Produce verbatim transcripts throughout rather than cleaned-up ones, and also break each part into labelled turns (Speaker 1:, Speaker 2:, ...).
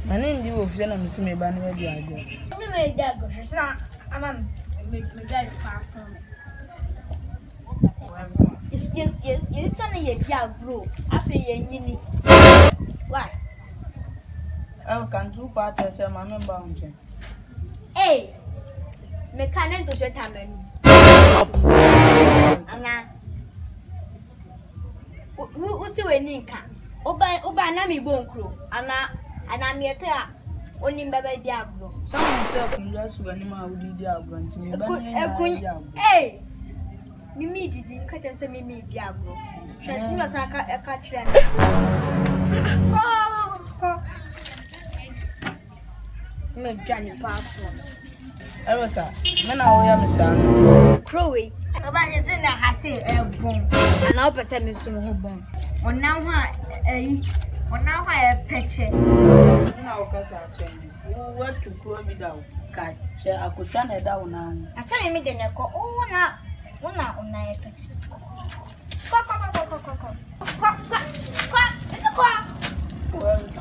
Speaker 1: Mani ndi wo fie na mesi me ba na di ago.
Speaker 2: Me me di ago. So na ama me me gari pa from. Yes yes yes. You trying to ye di agro. Afi ye nyini. Why?
Speaker 1: I can do part as a man bound.
Speaker 2: Hey. Me kanen to sheta menu. Ana. Wo se we ni nka. Oba oba na me bonkro. Ana ana me eto a onim baba di agro.
Speaker 1: Someone say kun just when ma wo di agro nti me ba ni.
Speaker 2: Hey. Me me didi ka tem se me me di agro. Hwe si me san ka e ka kire me. Me Johnny Parker.
Speaker 1: Eweka, me na wo ya me san.
Speaker 2: Crowy. Oba je se na ha se e bon. Ana o pese me so ho bon. Ona ho a eh ona ho a peche.
Speaker 1: Na wo ka sa che. Wo wa tu kro bi da wo. Ka che akotwa na da wo na.
Speaker 2: Asa me me de ne ko o na ona ona e peche. Ko ko ko ko ko ko. Ko ko ko. Ese ko.
Speaker 1: Eweka.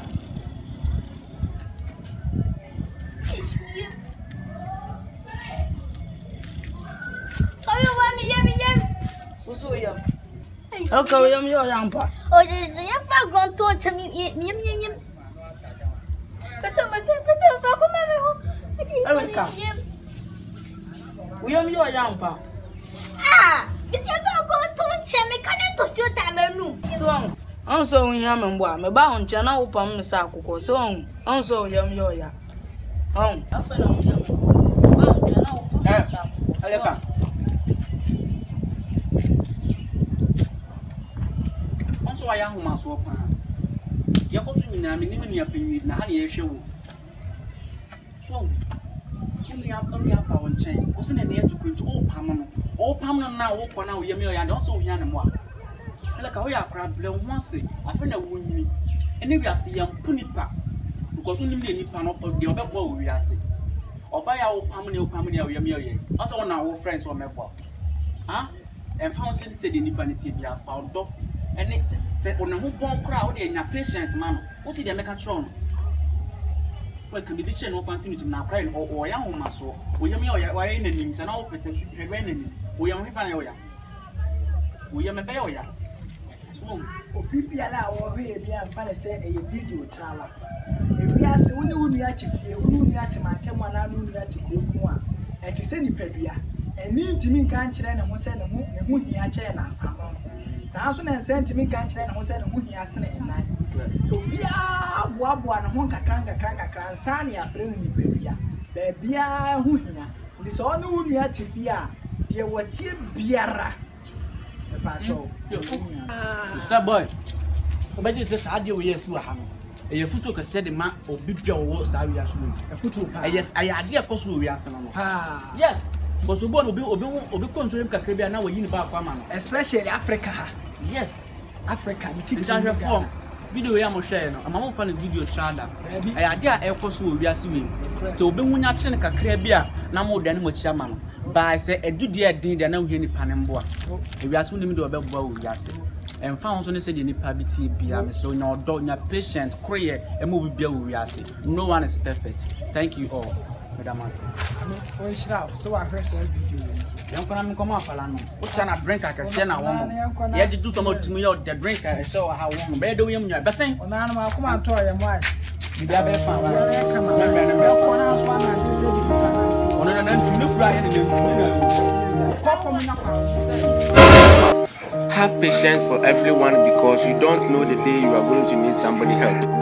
Speaker 1: So yam. Okay, yam yo yam pa.
Speaker 2: Oh, je je fa grand ton chami yam yam yam. Pesa pesa pesa fa ko ma me ho.
Speaker 1: Eweka. Yam yo yam pa.
Speaker 2: Ah, isi fa grand ton chami kana to sio ta menu.
Speaker 1: So on. On so yam mbo a me ba ho nche na wo pam me sa akoko. So on. On so yam yo ya. On. Afa na yam. Ba ho nche na wo pam me sa akoko. Aleka.
Speaker 3: So I am my so pan. Jacob to me now, minimum your penny, na honey, a show. So, only up only up our chain. Wasn't a near to go to all permanent. All permanent now, walk on our yammy, and also Yanamwa. Like a way I crab blow once, I find a wound. And if I see young Punipa, because only me any pan up of the other boy we are saying. Or buy our permanent permanent yammy, also on our friends or member. Huh? And found said in the panity, they are found dog. And it's said on a whole bomb crowd in a patient man. What did they make a tron? Well, can be the channel of continuity now crying or young muscle. We are my enemies and all protection. We are with an area. We are a barrier.
Speaker 4: O pipi ala o we bia fa na say e video trala. E bia se woni woni ati fie, woni woni ati mantem ana no woni ati koku a. E ti se ni padua. Eni ntimi nka nkyere na ho se ne ho ne ho hia kyere na ama. Saa so na sentimi kan kyerɛ na ho sɛ ne ho hia sene enan obia boaboa na ho kakran kakran kakran saa ne afre no nipa bia ba bia ho hia ndi so no wonu atifi a de watie biara e pa cho
Speaker 3: Star boy obaje se saa de wo yes wa ha no e ye futu kase de ma obi bia wo saa wi aso no
Speaker 4: e futu pa
Speaker 3: yes ayade ekoso wi aso no
Speaker 4: ha
Speaker 3: yes because obi obi obi obi control kakra bia na wo yi ne ba kwa ma no
Speaker 4: especially Africa.
Speaker 3: Yes,
Speaker 4: Africa.
Speaker 3: It's a form. Video ya mo share no. Ama mo fa na video trada. Ay ade a ekoso owi ase we. Se obi hunya kye ne kakra bia na mo dan mo chia ma no. Ba se edude edin de na hwe nipa ne mbo a. Owi ase unim de obegbo owi ase. Emfa ho so ne se de nipa bi tie bia me so nya odo nya patient koye e mo bibia owi ase. No one is perfect. Thank you all. Madam Ase.
Speaker 4: O shira so a hwese video.
Speaker 3: Yan kona me koma afala no. O tia na drink akese na wo mo. Ye jidu to mo tumi ye the drink a show ha wo mo. Be do yem nya besen.
Speaker 4: Ona na ma kuma to ye mo ai.
Speaker 3: Bibia be fa wa.
Speaker 4: Ye ka ma. Be kona so na ti se bi ka na.
Speaker 3: Ona na ntumi kura ye ne
Speaker 5: Have patience for everyone because you don't know the day you are going to need somebody help.